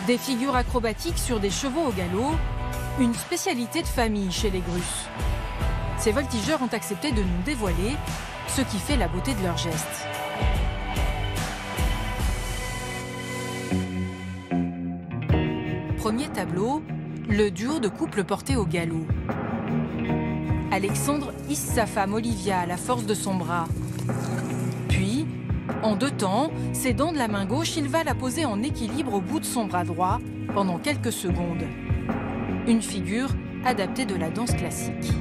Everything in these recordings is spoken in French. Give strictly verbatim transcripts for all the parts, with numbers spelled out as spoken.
Des figures acrobatiques sur des chevaux au galop, une spécialité de famille chez les Grusses. Ces voltigeurs ont accepté de nous dévoiler ce qui fait la beauté de leurs gestes. Premier tableau, le duo de couple porté au galop. Alexandre hisse sa femme Olivia à la force de son bras. Puis, en deux temps, ses dents de la main gauche, il va la poser en équilibre au bout de son bras droit pendant quelques secondes. Une figure adaptée de la danse classique.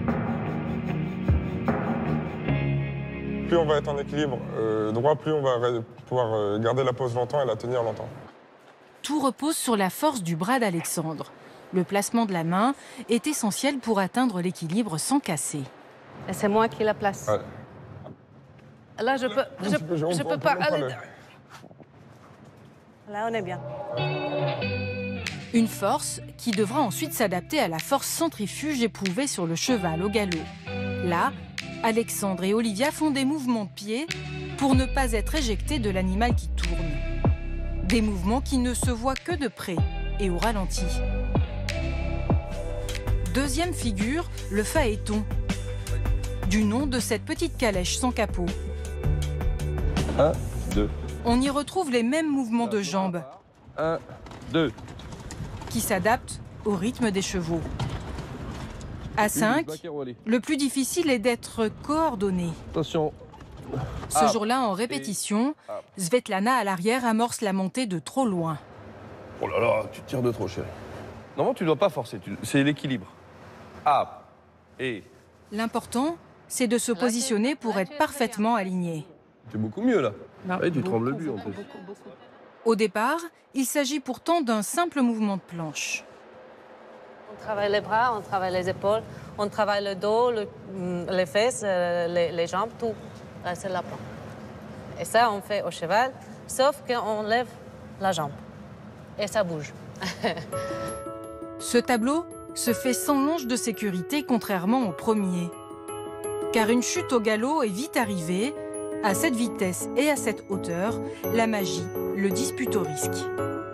Plus on va être en équilibre euh, droit, plus on va pouvoir euh, garder la pose longtemps et la tenir longtemps. Tout repose sur la force du bras d'Alexandre. Le placement de la main est essentiel pour atteindre l'équilibre sans casser. C'est moi qui la place. Ouais. Là, je peux, je, peux, je, je on, peux on, pas on aller. le... Là, on est bien. Une force qui devra ensuite s'adapter à la force centrifuge éprouvée sur le cheval au galop. Là, Alexandre et Olivia font des mouvements de pied pour ne pas être éjectés de l'animal qui tourne. Des mouvements qui ne se voient que de près et au ralenti. Deuxième figure, le phaéton. Du nom de cette petite calèche sans capot. Un, deux. On y retrouve les mêmes mouvements de jambes. Un, deux. Qui s'adaptent au rythme des chevaux. À cinq, le plus difficile est d'être coordonné. Attention. Ce jour-là, en répétition, Svetlana à l'arrière amorce la montée de trop loin. Oh là là, tu tires de trop, chérie. Normalement, tu ne dois pas forcer, tu... c'est l'équilibre. Up et... L'important, c'est de se positionner pour être parfaitement aligné. C'est beaucoup mieux, là. Non, Ouais, tu beaucoup, trembles le but, en beaucoup, plus. beaucoup, beaucoup. Au départ, il s'agit pourtant d'un simple mouvement de planche. On travaille les bras, on travaille les épaules, on travaille le dos, le, les fesses, les, les jambes, tout. Là, c'est la planche. Et ça, on fait au cheval, sauf qu'on lève la jambe. Et ça bouge. Ce tableau se fait sans longe de sécurité, contrairement au premier. Car une chute au galop est vite arrivée. À cette vitesse et à cette hauteur, la magie le dispute au risque.